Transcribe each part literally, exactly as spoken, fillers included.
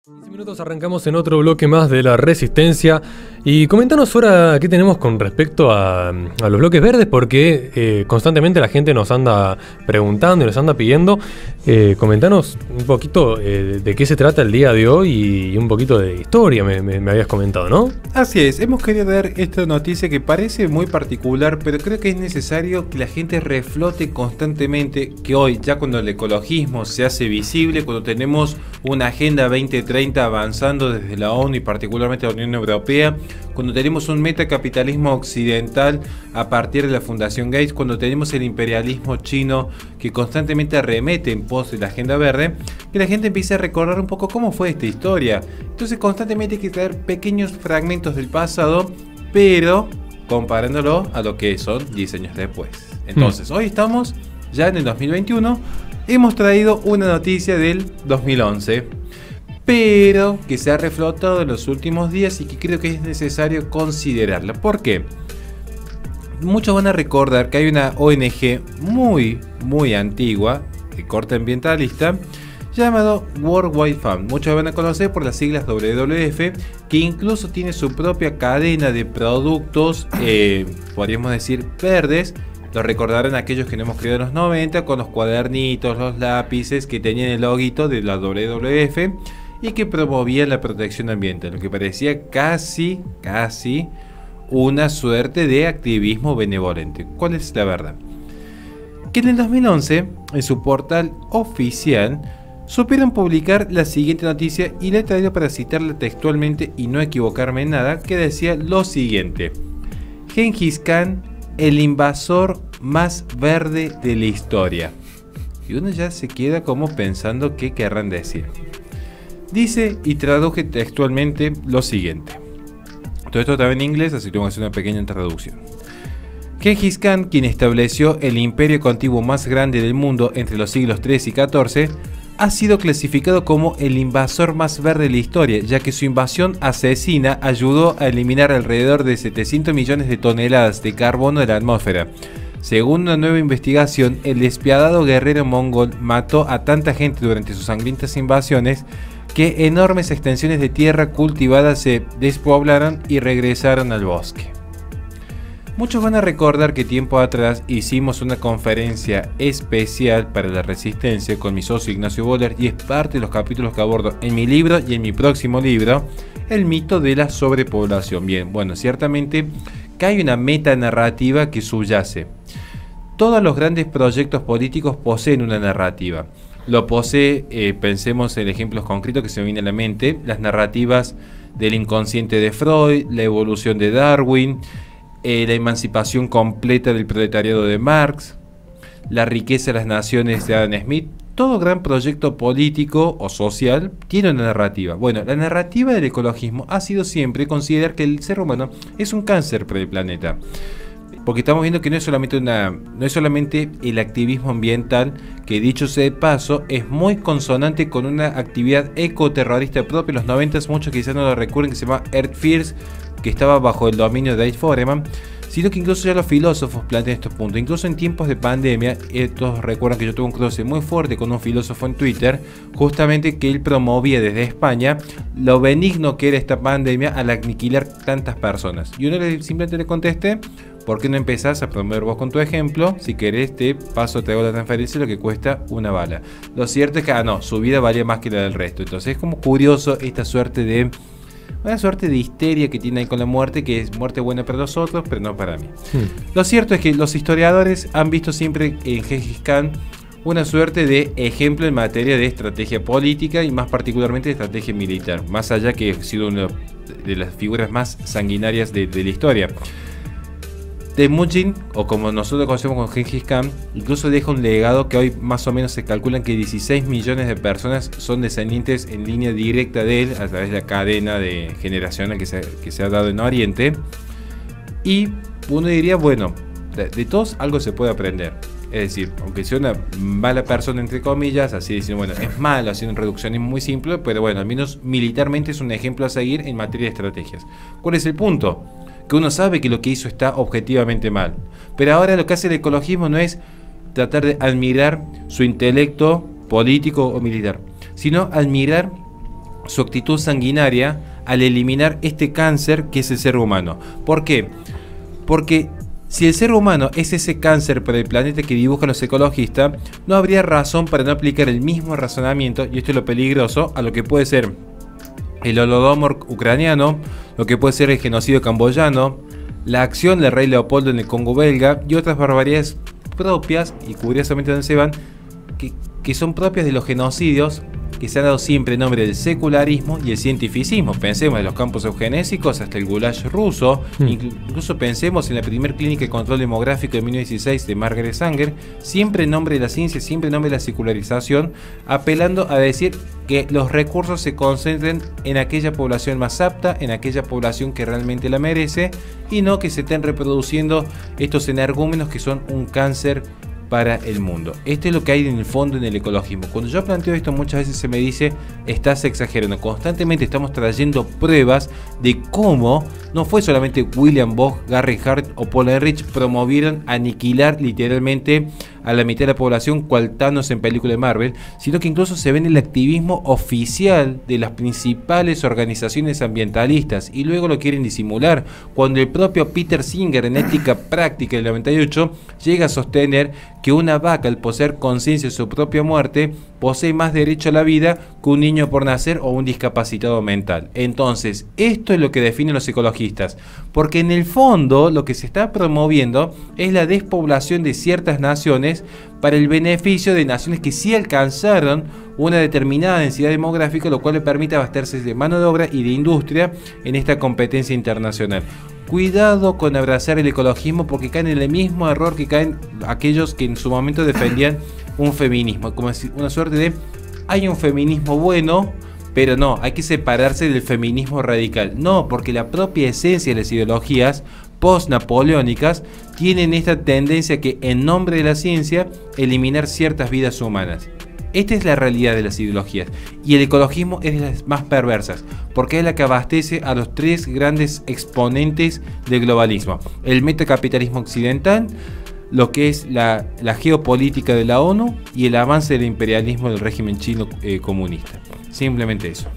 quince minutos arrancamos en otro bloque más de la Resistencia y comentanos ahora qué tenemos con respecto a, a los bloques verdes, porque eh, constantemente la gente nos anda preguntando y nos anda pidiendo. Eh, comentanos un poquito eh, de qué se trata el día de hoy y un poquito de historia, me, me, me habías comentado, ¿no? Así es, hemos querido dar esta noticia que parece muy particular, pero creo que es necesario que la gente reflote constantemente que hoy, ya cuando el ecologismo se hace visible, cuando tenemos una agenda veinte treinta avanzando desde la ONU y particularmente la Unión Europea, cuando tenemos un metacapitalismo occidental a partir de la Fundación Gates, cuando tenemos el imperialismo chino que constantemente arremete en pos de la agenda verde, que la gente empiece a recordar un poco cómo fue esta historia. Entonces constantemente hay que traer pequeños fragmentos del pasado, pero comparándolo a lo que son diez años después. Entonces, mm. hoy estamos ya en el dos mil veintiuno, hemos traído una noticia del dos mil once, pero que se ha reflotado en los últimos días y que creo que es necesario considerarla. ¿Por qué? Muchos van a recordar que hay una O N G muy, muy antigua, de corte ambientalista, llamado World Wide Fund. Muchos van a conocer por las siglas W W F, que incluso tiene su propia cadena de productos, eh, podríamos decir, verdes. Lo recordarán aquellos que no hemos creado en los noventa, con los cuadernitos, los lápices que tenían el loguito de la W W F y que promovían la protección ambiental, lo que parecía casi, casi una suerte de activismo benevolente. ¿Cuál es la verdad? Que en el dos mil once, en su portal oficial, supieron publicar la siguiente noticia, y la he traído para citarla textualmente y no equivocarme en nada, que decía lo siguiente: Genghis Khan, el invasor más verde de la historia. Y uno ya se queda como pensando qué querrán decir. Dice, y traduje textualmente, lo siguiente. Todo esto estaba en inglés, así que vamos a hacer una pequeña traducción. Genghis Khan, quien estableció el imperio contiguo más grande del mundo entre los siglos trece y catorce, ha sido clasificado como el invasor más verde de la historia, ya que su invasión asesina ayudó a eliminar alrededor de setecientos millones de toneladas de carbono de la atmósfera. Según una nueva investigación, el despiadado guerrero mongol mató a tanta gente durante sus sangrientas invasiones que enormes extensiones de tierra cultivada se despoblaron y regresaron al bosque. Muchos van a recordar que tiempo atrás hicimos una conferencia especial para la Resistencia con mi socio Ignacio Boller, y es parte de los capítulos que abordo en mi libro y en mi próximo libro, el mito de la sobrepoblación. Bien, bueno, ciertamente que hay una metanarrativa que subyace. Todos los grandes proyectos políticos poseen una narrativa. Lo posee, eh, pensemos en ejemplos concretos que se me vienen a la mente, las narrativas del inconsciente de Freud, la evolución de Darwin, eh, la emancipación completa del proletariado de Marx, la riqueza de las naciones de Adam Smith. Todo gran proyecto político o social tiene una narrativa. Bueno, la narrativa del ecologismo ha sido siempre considerar que el ser humano es un cáncer para el planeta. Porque estamos viendo que no es solamente una, no es solamente el activismo ambiental, que dicho sea de paso, es muy consonante con una actividad ecoterrorista propia. En los noventa, muchos quizás no lo recuerden, que se llama Earth First, que estaba bajo el dominio de Dave Foreman, sino que incluso ya los filósofos plantean estos puntos. Incluso en tiempos de pandemia, eh, todos recuerdan que yo tuve un cruce muy fuerte con un filósofo en Twitter, justamente que él promovía desde España lo benigno que era esta pandemia al aniquilar tantas personas. Y uno le, simplemente le contesté: ¿por qué no empezás a promover vos con tu ejemplo? Si querés te paso, te hago la transferencia, lo que cuesta una bala. Lo cierto es que, ah no, su vida valía más que la del resto. Entonces es como curioso esta suerte de... una suerte de histeria que tiene ahí con la muerte, que es muerte buena para nosotros, pero no para mí. Hmm. Lo cierto es que los historiadores han visto siempre en Genghis Khan una suerte de ejemplo en materia de estrategia política y más particularmente de estrategia militar, más allá que ha sido una de las figuras más sanguinarias de, de la historia. Temujin, o como nosotros conocemos con Genghis Khan, incluso deja un legado que hoy más o menos se calculan que dieciséis millones de personas son descendientes en línea directa de él a través de la cadena de generacional que se, que se ha dado en Oriente. Y uno diría, bueno, de, de todos algo se puede aprender. Es decir, aunque sea una mala persona entre comillas, así diciendo, bueno, es malo, haciendo un reduccionismo muy simple, pero bueno, al menos militarmente es un ejemplo a seguir en materia de estrategias. ¿Cuál es el punto? Que uno sabe que lo que hizo está objetivamente mal. Pero ahora lo que hace el ecologismo no es tratar de admirar su intelecto político o militar, sino admirar su actitud sanguinaria al eliminar este cáncer que es el ser humano. ¿Por qué? Porque si el ser humano es ese cáncer para el planeta que dibujan los ecologistas, no habría razón para no aplicar el mismo razonamiento, y esto es lo peligroso, a lo que puede ser el holodomor ucraniano, lo que puede ser el genocidio camboyano, la acción del rey Leopoldo en el Congo belga y otras barbaridades propias, y curiosamente donde se van, que, que son propias de los genocidios que se ha dado siempre en nombre del secularismo y el cientificismo. Pensemos en los campos eugenésicos hasta el Gulag ruso, mm. incluso pensemos en la primera clínica de control demográfico de mil novecientos dieciséis de Margaret Sanger, siempre en nombre de la ciencia, siempre en nombre de la secularización, apelando a decir que los recursos se concentren en aquella población más apta, en aquella población que realmente la merece, y no que se estén reproduciendo estos energúmenos que son un cáncer para el mundo. Esto es lo que hay en el fondo en el ecologismo. Cuando yo planteo esto, muchas veces se me dice: estás exagerando. Constantemente estamos trayendo pruebas de cómo no fue solamente William Bogg, Gary Hart o Paul Ehrlich promovieron aniquilar literalmente a la mitad de la población cual Thanos en película de Marvel, sino que incluso se ve en el activismo oficial de las principales organizaciones ambientalistas, y luego lo quieren disimular, cuando el propio Peter Singer en Ética Práctica del noventa y ocho llega a sostener que una vaca, al poseer conciencia de su propia muerte, posee más derecho a la vida que un niño por nacer o un discapacitado mental. Entonces, esto es lo que definen los ecologistas, porque en el fondo lo que se está promoviendo es la despoblación de ciertas naciones para el beneficio de naciones que sí alcanzaron una determinada densidad demográfica, lo cual le permite abastecerse de mano de obra y de industria en esta competencia internacional. Cuidado con abrazar el ecologismo, porque caen en el mismo error que caen aquellos que en su momento defendían un feminismo, como una suerte de: hay un feminismo bueno, pero no, hay que separarse del feminismo radical. No, porque la propia esencia de las ideologías post-napoleónicas tienen esta tendencia que, en nombre de la ciencia, eliminar ciertas vidas humanas. Esta es la realidad de las ideologías, y el ecologismo es de las más perversas, porque es la que abastece a los tres grandes exponentes del globalismo: el metacapitalismo occidental, lo que es la, la geopolítica de la ONU y el avance del imperialismo del régimen chino eh, comunista. Simplemente eso.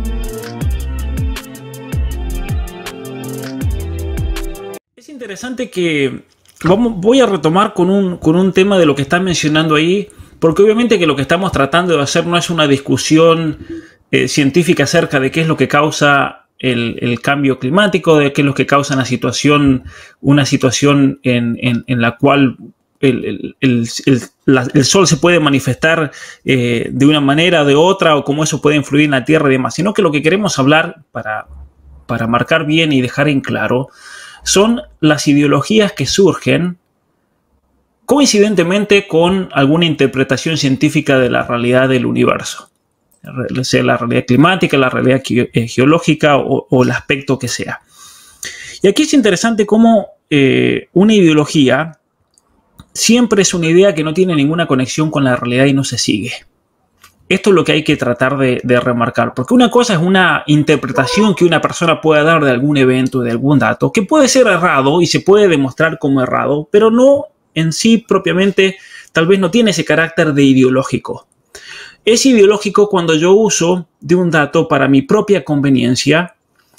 Es interesante que vamos, voy a retomar con un, con un tema de lo que están mencionando ahí, porque obviamente que lo que estamos tratando de hacer no es una discusión eh, científica acerca de qué es lo que causa el, el cambio climático, de qué es lo que causa una situación, una situación en, en, en la cual el, el, el, el, la, el sol se puede manifestar eh, de una manera o de otra, o cómo eso puede influir en la Tierra y demás, sino que lo que queremos hablar, para, para marcar bien y dejar en claro, son las ideologías que surgen coincidentemente con alguna interpretación científica de la realidad del universo, sea la realidad climática, la realidad geológica o, o el aspecto que sea. Y aquí es interesante cómo eh, una ideología siempre es una idea que no tiene ninguna conexión con la realidad y no se sigue. Esto es lo que hay que tratar de, de remarcar, porque una cosa es una interpretación que una persona pueda dar de algún evento, de algún dato, que puede ser errado y se puede demostrar como errado, pero no en sí propiamente, tal vez no tiene ese carácter de ideológico. Es ideológico cuando yo uso de un dato para mi propia conveniencia,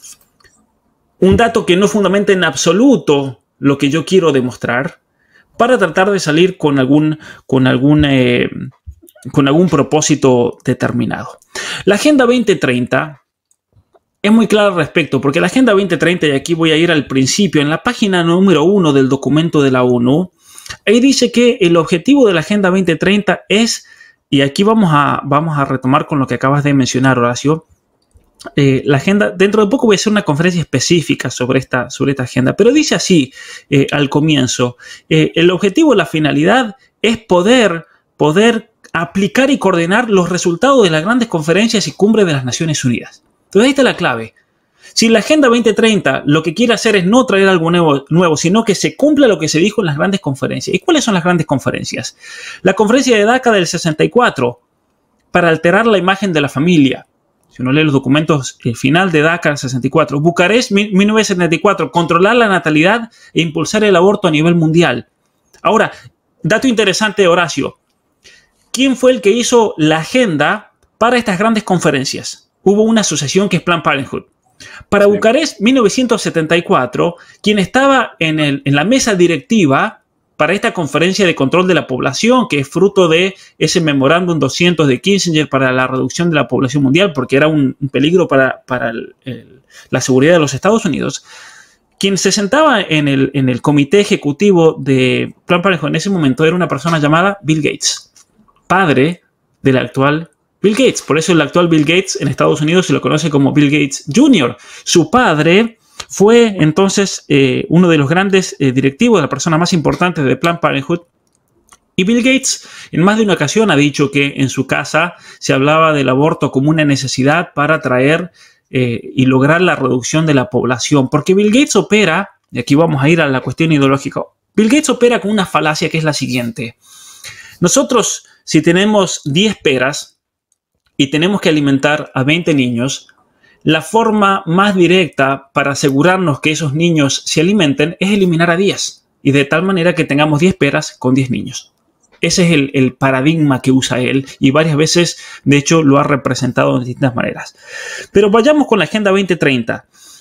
un dato que no fundamenta en absoluto lo que yo quiero demostrar, para tratar de salir con algún, con algún, eh, con algún propósito determinado. La Agenda veinte treinta es muy clara al respecto, porque la Agenda veinte treinta, y aquí voy a ir al principio, en la página número uno del documento de la ONU, ahí dice que el objetivo de la Agenda veinte treinta es, y aquí vamos a, vamos a retomar con lo que acabas de mencionar, Horacio, eh, la agenda, dentro de poco voy a hacer una conferencia específica sobre esta, sobre esta agenda, pero dice así eh, al comienzo, eh, el objetivo, la finalidad es poder, poder aplicar y coordinar los resultados de las grandes conferencias y cumbres de las Naciones Unidas. Entonces ahí está la clave. Si la Agenda veinte treinta lo que quiere hacer es no traer algo nuevo, nuevo, sino que se cumpla lo que se dijo en las grandes conferencias. ¿Y cuáles son las grandes conferencias? La conferencia de Daca del sesenta y cuatro, para alterar la imagen de la familia. Si uno lee los documentos, el final de Daca del sesenta y cuatro. Bucarest mil novecientos setenta y cuatro, controlar la natalidad e impulsar el aborto a nivel mundial. Ahora, dato interesante, Horacio. ¿Quién fue el que hizo la agenda para estas grandes conferencias? hubo una asociación que es Planned Parenthood. Para Sí. Bucarest, mil novecientos setenta y cuatro, quien estaba en, el, en la mesa directiva para esta conferencia de control de la población, que es fruto de ese memorándum doscientos de Kissinger para la reducción de la población mundial, porque era un, un peligro para, para el, el, la seguridad de los Estados Unidos, quien se sentaba en el, en el comité ejecutivo de Planned Parenthood en ese momento era una persona llamada Bill Gates, padre del actual Bill Gates. Por eso el actual Bill Gates en Estados Unidos se lo conoce como Bill Gates junior Su padre fue entonces eh, uno de los grandes eh, directivos, la persona más importante de Planned Parenthood. Y Bill Gates en más de una ocasión ha dicho que en su casa se hablaba del aborto como una necesidad para traer eh, y lograr la reducción de la población. Porque Bill Gates opera, y aquí vamos a ir a la cuestión ideológica, Bill Gates opera con una falacia que es la siguiente. Nosotros, si tenemos diez peras y tenemos que alimentar a veinte niños, la forma más directa para asegurarnos que esos niños se alimenten es eliminar a diez. Y de tal manera que tengamos diez peras con diez niños. Ese es el, el paradigma que usa él y varias veces, de hecho, lo ha representado de distintas maneras. Pero vayamos con la Agenda veinte treinta.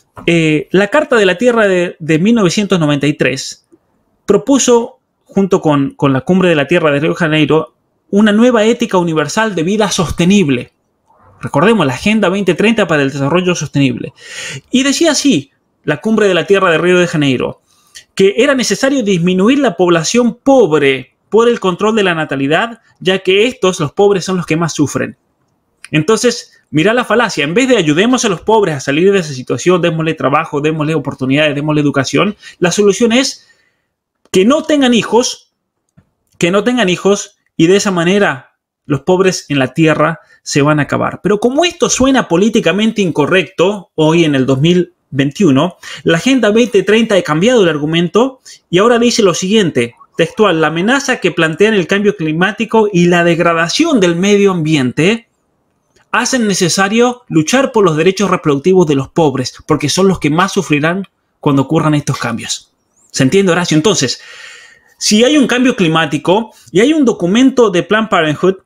Eh, la Carta de la Tierra de, de mil novecientos noventa y tres propuso, junto con, con la Cumbre de la Tierra de Río de Janeiro, una nueva ética universal de vida sostenible. Recordemos, la Agenda veinte treinta para el desarrollo sostenible. Y decía así, la Cumbre de la Tierra de Río de Janeiro, que era necesario disminuir la población pobre por el control de la natalidad, ya que estos, los pobres, son los que más sufren. Entonces, mira la falacia. En vez de ayudemos a los pobres a salir de esa situación, démosle trabajo, démosle oportunidades, démosle educación, la solución es que no tengan hijos, que no tengan hijos y de esa manera los pobres en la tierra se van a acabar. Pero como esto suena políticamente incorrecto, hoy en el dos mil veintiuno, la Agenda veinte treinta ha cambiado el argumento y ahora dice lo siguiente, textual: la amenaza que plantean el cambio climático y la degradación del medio ambiente hacen necesario luchar por los derechos reproductivos de los pobres, porque son los que más sufrirán cuando ocurran estos cambios. ¿Se entiende, Horacio? Entonces, si hay un cambio climático y hay un documento de Planned Parenthood,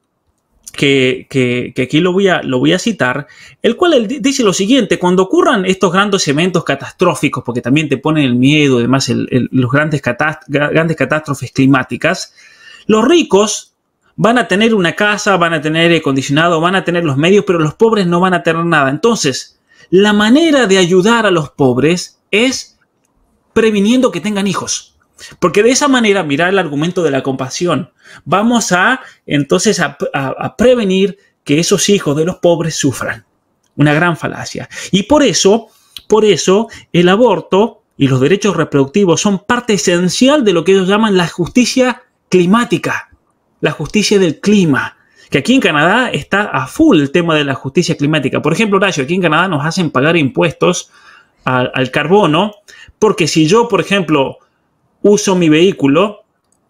Que, que, que aquí lo voy, a, lo voy a citar, el cual dice lo siguiente: cuando ocurran estos grandes eventos catastróficos, porque también te ponen el miedo, además el, el, los grandes, catast grandes catástrofes climáticas, los ricos van a tener una casa, van a tener aire acondicionado, van a tener los medios, pero los pobres no van a tener nada. Entonces, la manera de ayudar a los pobres es previniendo que tengan hijos. Porque de esa manera, mira el argumento de la compasión, vamos a entonces a, a, a prevenir que esos hijos de los pobres sufran. Una gran falacia. Y por eso, por eso el aborto y los derechos reproductivos son parte esencial de lo que ellos llaman la justicia climática, la justicia del clima. Que aquí en Canadá está a full el tema de la justicia climática. Por ejemplo, Horacio, aquí en Canadá nos hacen pagar impuestos al, al carbono, porque si yo, por ejemplo, uso mi vehículo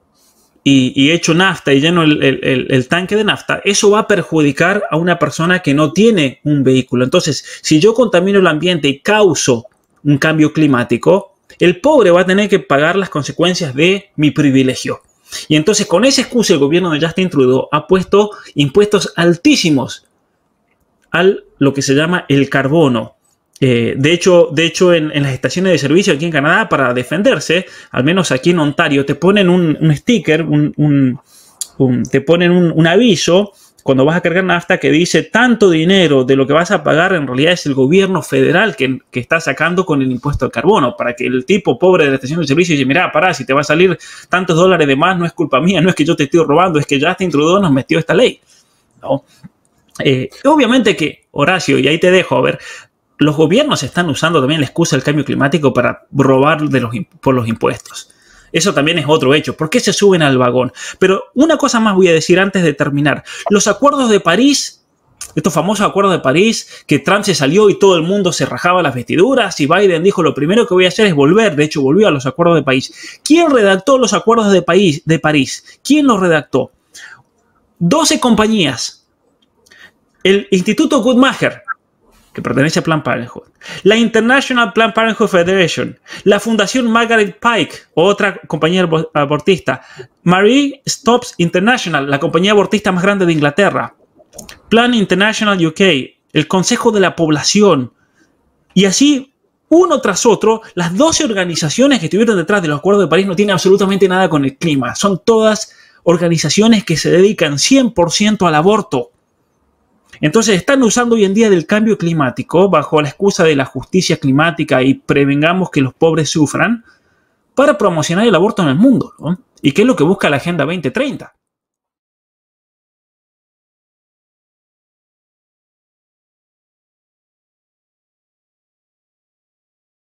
y, y echo nafta y lleno el, el, el tanque de nafta, eso va a perjudicar a una persona que no tiene un vehículo. Entonces, si yo contamino el ambiente y causo un cambio climático, el pobre va a tener que pagar las consecuencias de mi privilegio. Y entonces, con esa excusa, el gobierno de Justin Trudeau ha puesto impuestos altísimos a lo que se llama el carbono. Eh, de hecho, de hecho en, en las estaciones de servicio aquí en Canadá, para defenderse, al menos aquí en Ontario, te ponen un, un sticker, un, un, un, te ponen un, un aviso cuando vas a cargar nafta que dice tanto dinero de lo que vas a pagar en realidad es el gobierno federal que, que está sacando con el impuesto al carbono, para que el tipo pobre de la estación de servicio dice: mira, pará, si te va a salir tantos dólares de más no es culpa mía, no es que yo te estoy robando, es que Justin Trudeau nos metió esta ley, ¿no? Eh, obviamente que, Horacio, y ahí te dejo, a ver, los gobiernos están usando también la excusa del cambio climático para robar de los, por los impuestos. Eso también es otro hecho. ¿Por qué se suben al vagón? Pero una cosa más voy a decir antes de terminar. Los acuerdos de París, estos famosos acuerdos de París, que Trump se salió y todo el mundo se rajaba las vestiduras y Biden dijo: lo primero que voy a hacer es volver. De hecho, volvió a los acuerdos de París. ¿Quién redactó los acuerdos de, París, de París? ¿Quién los redactó? doce compañías. El Instituto Guttmacher, que pertenece a Planned Parenthood, la International Planned Parenthood Federation, la Fundación Margaret Pike, otra compañía abortista, Marie Stopes International, la compañía abortista más grande de Inglaterra, Plan International U K, el Consejo de la Población, y así uno tras otro. Las doce organizaciones que estuvieron detrás de los acuerdos de París no tienen absolutamente nada con el clima. Son todas organizaciones que se dedican cien por ciento al aborto. Entonces están usando hoy en día del cambio climático bajo la excusa de la justicia climática y prevengamos que los pobres sufran para promocionar el aborto en el mundo, ¿no? ¿Y qué es lo que busca la Agenda veinte treinta?